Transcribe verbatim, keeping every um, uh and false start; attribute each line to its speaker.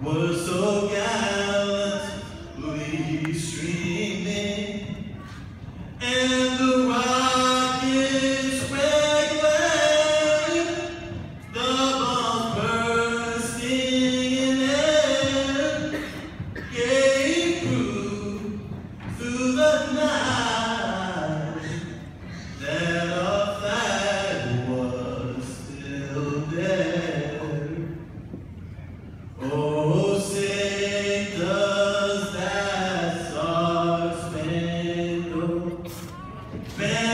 Speaker 1: was so gallantly streaming, and the rockets crackling, the bombs bursting in air, gave proof through the night that our flag was still there. Oh, say does that star-spangled banner